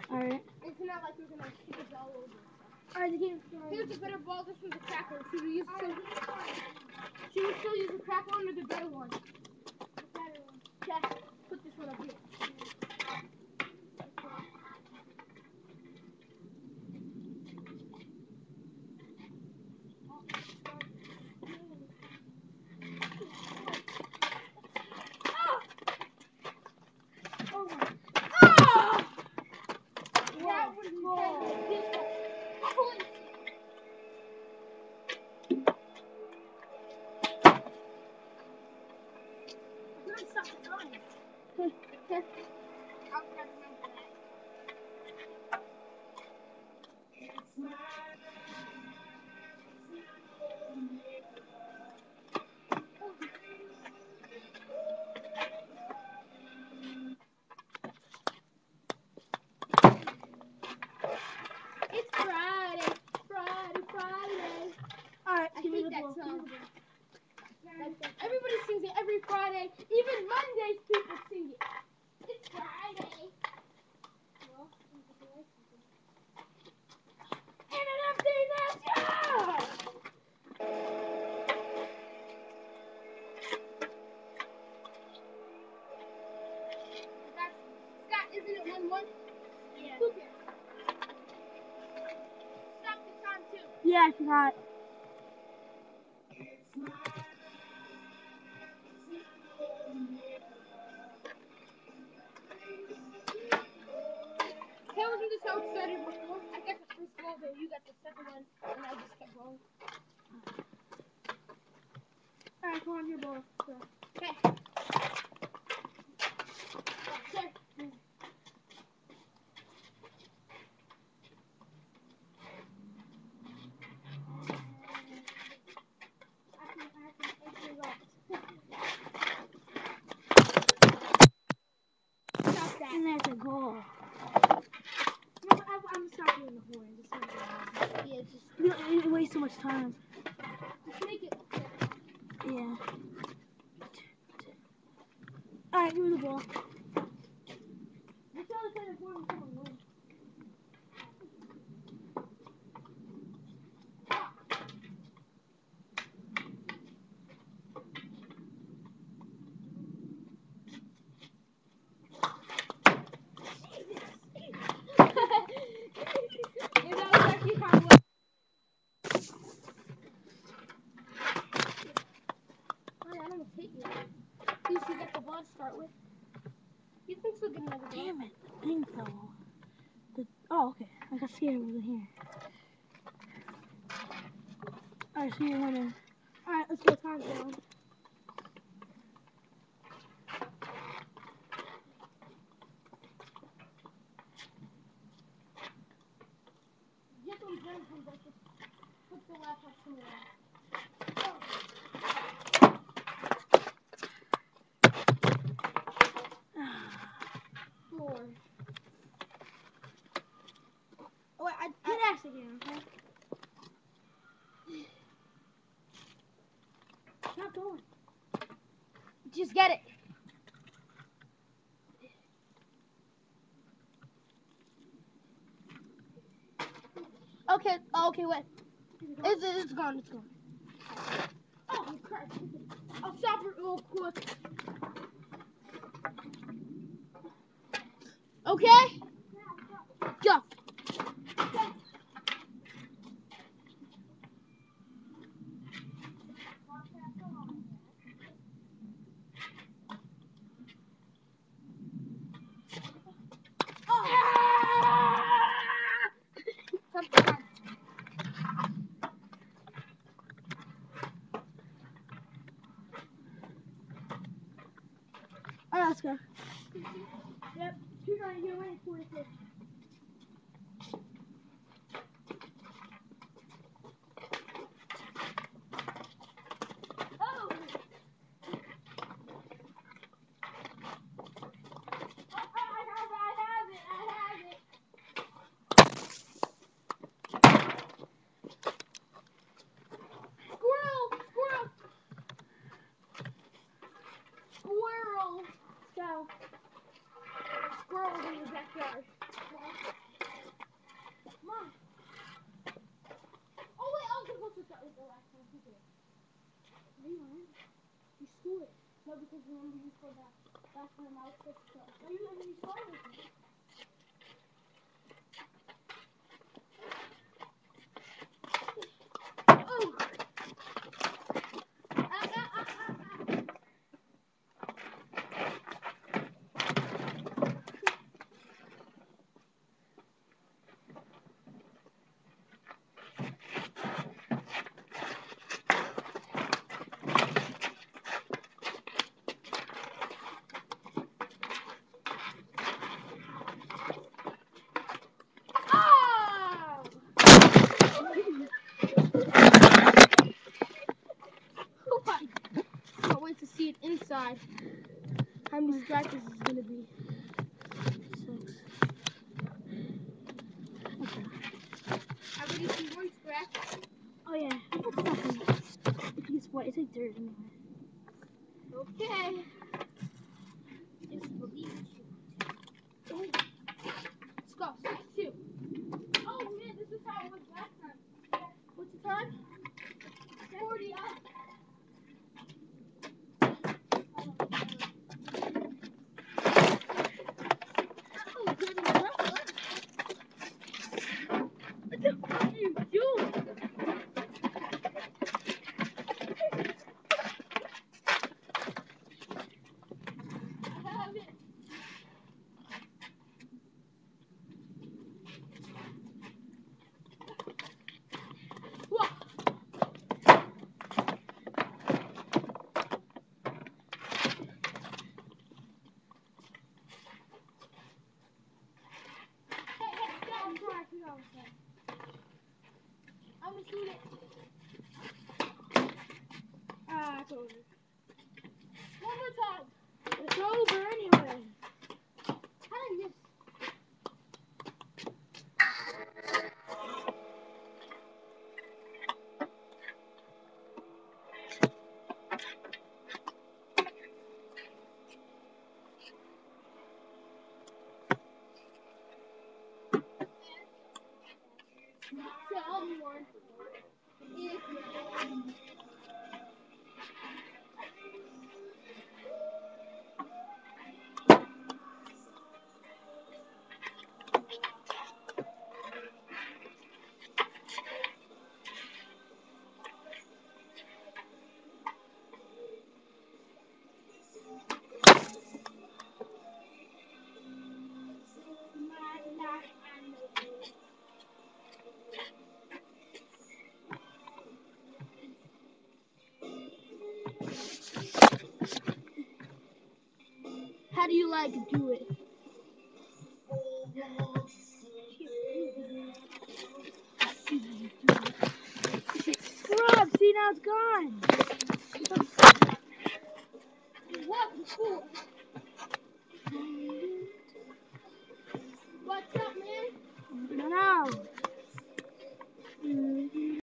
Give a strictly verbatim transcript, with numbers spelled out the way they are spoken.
Alright. It's not like we're gonna kick it all over. Alright, the game's starting. Here's a better ball. This one's a cracker. Should we use still? Should we still use the cracker one or the better one? The better one. Okay. Put this one up here. It's Friday, Friday, Friday. Alright, I give me hate the that ball. song. Like, everybody sings it every Friday. Even Mondays people sing it. It's Friday. Well, and an empty nest. Scott, isn't it one one? Yeah. Who cares? Stop the time too. Yeah, I forgot. Hey, wasn't this how it started before? I got the first goal, then you got the second one, and I just kept going. Alright, come on, your ball. Okay. Okay. Stop that. And that's a goal. No, I, I'm stopping in the horn. Just make it Yeah, just, no, it, it wastes so much time. just make it. Yeah. Alright, give me the ball. You tell us that horn someone wins. And that was actually kind of what. Oh, yeah, I almost hit you. At least you got the ball to start with. You think so? Get another ball. Damn it, the thing fell. The, oh, okay. I got scared it wasn't here. Alright, so you're winning. Alright, let's go time down. Just when Jen comes up, just put the laptop somewhere else. Four. Oh, wait, I, Hit I, X again, okay? Stop going. just get it. Okay, oh, okay, wait. It's, it's gone, it's gone. Oh, crap. I'll stop it real quick. Okay? Go. Alright, let's go. Yep, you're going, you're winning forty-six. Squirrel! Go. Squirrels in the backyard. the one we use for that. That's when I was supposed to. Are you letting me try with it? Oh! Ah, ah, ah, ah, ah. Ah! Oh my! Can't wait to see it inside. How many scratches is it gonna be? Six. Okay. I already see one scratch. Oh yeah. That's nothing. If you what? It's like dirt anyway. Okay. Just believe you. Oh. Let's go. Six two. Oh man, this is how it was last time. Yeah. What's the time? Forty up. Oh, good enough. What the fuck are you doing? I have it. Whoa. Hey, hey, stop. I'm trying to figure out what's that. I'm gonna shoot it. Ah, it's over. One more time. It's over anyway. How did I miss? Someone is How do you like to do it? Scrub, see now it's gone. What? Cool.